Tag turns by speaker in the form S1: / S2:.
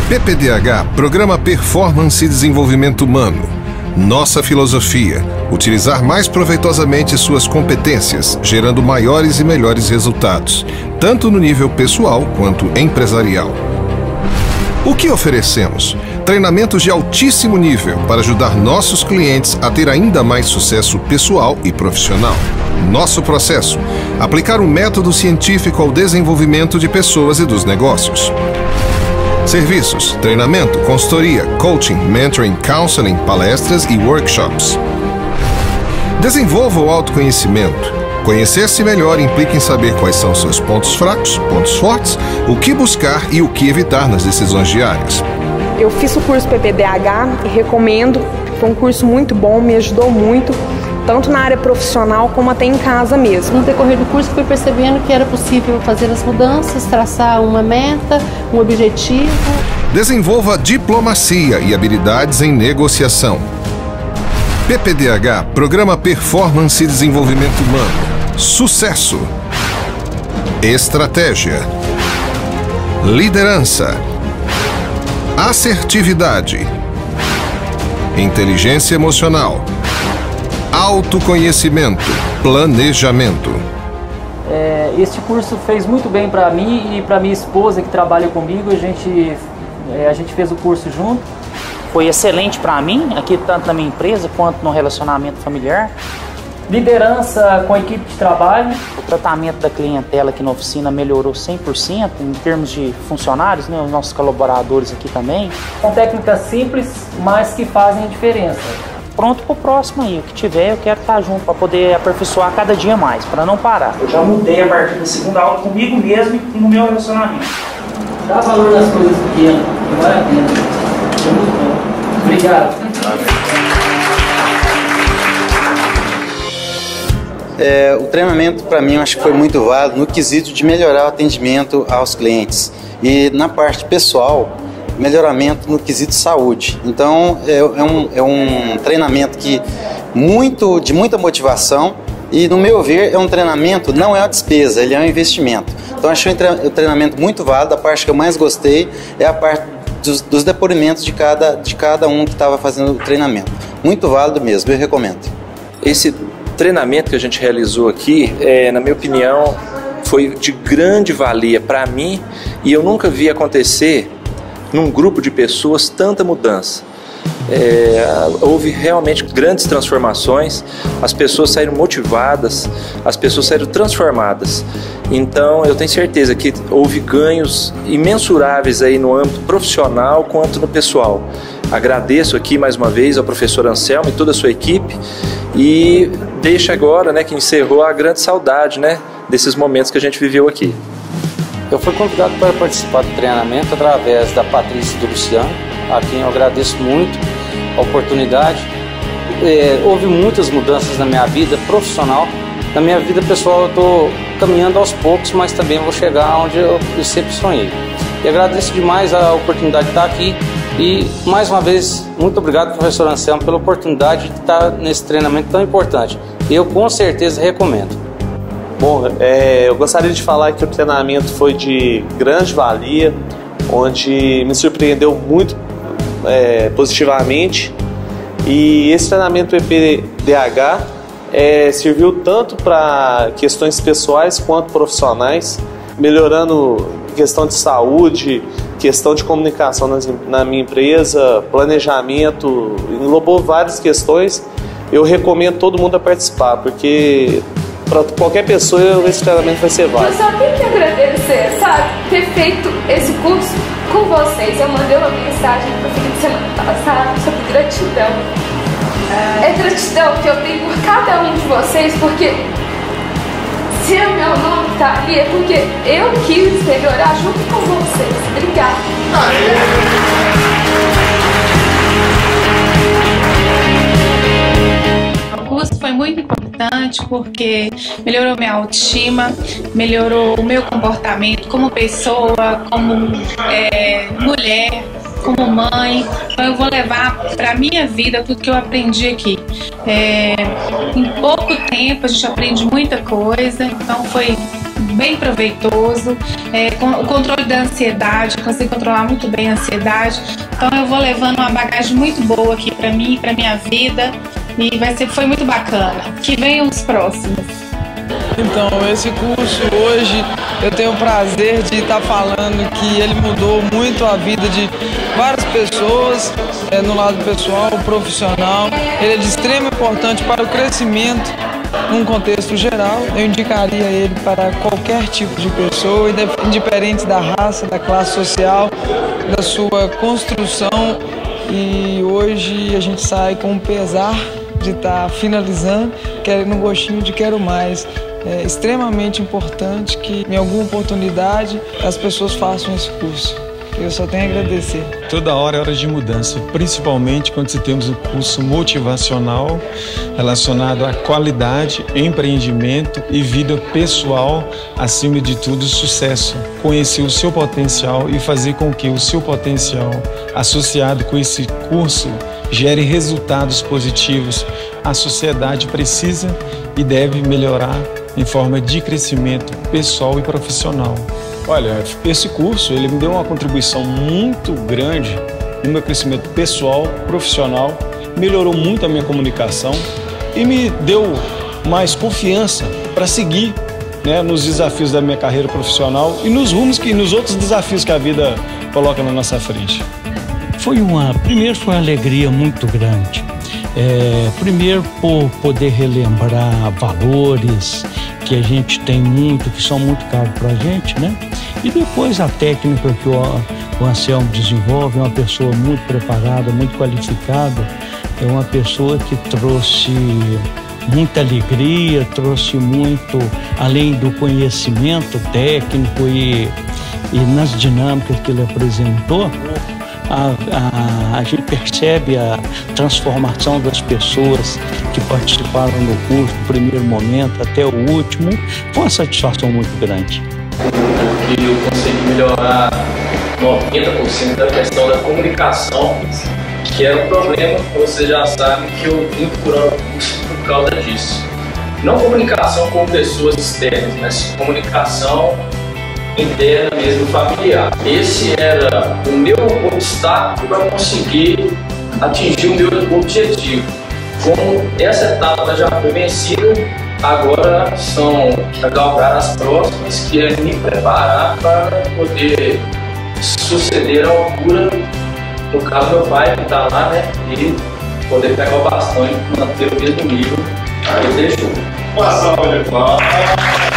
S1: PPDH, Programa Performance e Desenvolvimento Humano. Nossa filosofia: utilizar mais proveitosamente suas competências, gerando maiores e melhores resultados, tanto no nível pessoal quanto empresarial. O que oferecemos? Treinamentos de altíssimo nível para ajudar nossos clientes a ter ainda mais sucesso pessoal e profissional. Nosso processo: aplicar um método científico ao desenvolvimento de pessoas e dos negócios. Serviços: treinamento, consultoria, coaching, mentoring, counseling, palestras e workshops. Desenvolva o autoconhecimento. Conhecer-se melhor implica em saber quais são seus pontos fracos, pontos fortes, o que buscar e o que evitar nas decisões diárias.
S2: Eu fiz o curso PPDH e recomendo. Foi um curso muito bom, me ajudou muito, tanto na área profissional como até em casa mesmo.
S3: No decorrer do curso fui percebendo que era possível fazer as mudanças, traçar uma meta, um objetivo.
S1: Desenvolva diplomacia e habilidades em negociação. PPDH, Programa Performance e Desenvolvimento Humano. Sucesso. Estratégia. Liderança. Assertividade. Inteligência emocional. Autoconhecimento, planejamento.
S4: Este curso fez muito bem para mim e para minha esposa que trabalha comigo. A gente fez o curso junto.
S5: Foi excelente para mim, aqui tanto na minha empresa quanto no relacionamento familiar.
S4: Liderança com a equipe de trabalho.
S5: O tratamento da clientela aqui na oficina melhorou 100% em termos de funcionários, né, os nossos colaboradores aqui também.
S4: São técnicas simples, mas que fazem a diferença.
S5: Pronto para o próximo aí, o que tiver eu quero estar junto para poder aperfeiçoar cada dia mais, para não parar.
S4: Eu já mudei a partir da segunda aula comigo mesmo e no meu relacionamento. Dá valor nas coisas pequenas, que vale a pena. É muito bom. Obrigado.
S6: O treinamento para mim eu acho que foi muito válido no quesito de melhorar o atendimento aos clientes e na parte pessoal, melhoramento no quesito saúde. Então é um treinamento que de muita motivação e, no meu ver, é um treinamento, não é uma despesa, ele é um investimento. Então achei o treinamento muito válido. A parte que eu mais gostei é a parte dos depoimentos de cada um que estava fazendo o treinamento. Muito válido mesmo, eu recomendo.
S7: Esse treinamento que a gente realizou aqui, na minha opinião, foi de grande valia para mim e eu nunca vi acontecer num grupo de pessoas tanta mudança. Houve realmente grandes transformações, as pessoas saíram motivadas, as pessoas saíram transformadas. Então eu tenho certeza que houve ganhos imensuráveis aí no âmbito profissional quanto no pessoal. Agradeço aqui mais uma vez ao professor Anselmo e toda a sua equipe e deixo agora, né, que encerrou, a grande saudade, né, desses momentos que a gente viveu aqui.
S8: Eu fui convidado para participar do treinamento através da Patrícia e do Luciano, a quem eu agradeço muito a oportunidade. Houve muitas mudanças na minha vida profissional. Na minha vida pessoal eu estou caminhando aos poucos, mas também vou chegar onde eu sempre sonhei. E agradeço demais a oportunidade de estar aqui. E, mais uma vez, muito obrigado, professor Anselmo, pela oportunidade de estar nesse treinamento tão importante. Eu, com certeza, recomendo.
S9: Bom, eu gostaria de falar que o treinamento foi de grande valia, onde me surpreendeu muito positivamente. E esse treinamento PPDH serviu tanto para questões pessoais quanto profissionais, melhorando questão de saúde, questão de comunicação na minha empresa, planejamento, englobou várias questões. Eu recomendo todo mundo a participar, porque para qualquer pessoa esse treinamento vai ser válido.
S10: Eu só tenho que agradecer, sabe, ter feito esse curso com vocês. Eu mandei uma mensagem para o Felipe semana passada sobre gratidão. É gratidão que eu tenho por cada um de vocês, porque se o meu nome está ali é porque eu quis melhorar junto com vocês. Obrigada.
S11: O curso foi muito importante porque melhorou minha autoestima, melhorou o meu comportamento como pessoa, como mulher, como mãe. Então eu vou levar para a minha vida tudo que eu aprendi aqui. Em pouco tempo a gente aprende muita coisa, então foi bem proveitoso, o controle da ansiedade, consigo controlar muito bem a ansiedade. Então eu vou levando uma bagagem muito boa aqui para mim, para minha vida, e foi muito bacana. Que venham os próximos.
S12: Então, esse curso hoje eu tenho o prazer de estar falando que ele mudou muito a vida de várias pessoas, no lado pessoal, profissional. Ele é de extrema importância para o crescimento num contexto geral. Eu indicaria ele para qualquer tipo de pessoa, independente da raça, da classe social, da sua construção. E hoje a gente sai com um pesar de estar finalizando, querendo um gostinho de quero mais. É extremamente importante que em alguma oportunidade as pessoas façam esse curso. Eu só tenho a agradecer.
S13: Toda hora é hora de mudança, principalmente quando se temos um curso motivacional relacionado à qualidade, empreendimento e vida pessoal, acima de tudo, sucesso. Conhecer o seu potencial e fazer com que o seu potencial, associado com esse curso, gere resultados positivos. A sociedade precisa e deve melhorar em forma de crescimento pessoal e profissional.
S14: Olha, esse curso ele me deu uma contribuição muito grande no meu crescimento pessoal, profissional, melhorou muito a minha comunicação e me deu mais confiança para seguir, né, nos desafios da minha carreira profissional e nos outros desafios que a vida coloca na nossa frente.
S15: Primeiro foi uma alegria muito grande. Primeiro por poder relembrar valores que a gente tem muito, que são muito caros para a gente, né? E depois a técnica que o Anselmo desenvolve, é uma pessoa muito preparada, muito qualificada, é uma pessoa que trouxe muita alegria, trouxe muito, além do conhecimento técnico e nas dinâmicas que ele apresentou, a gente percebe a transformação das pessoas que participaram do curso, do primeiro momento até o último. Foi uma satisfação muito grande.
S16: Que eu consegui melhorar 90% da questão da comunicação, que era um problema, você já sabe, que eu vim procurando o curso por causa disso. Não comunicação com pessoas externas, mas comunicação interna mesmo, familiar. Esse era o meu obstáculo para conseguir atingir o meu objetivo. Como essa etapa já foi vencida, agora são galgar as próximas, que é me preparar para poder suceder a altura, no caso meu pai que está lá, né, e poder pegar o bastão e manter o mesmo nível que ele deixou. Uma salva de palmas.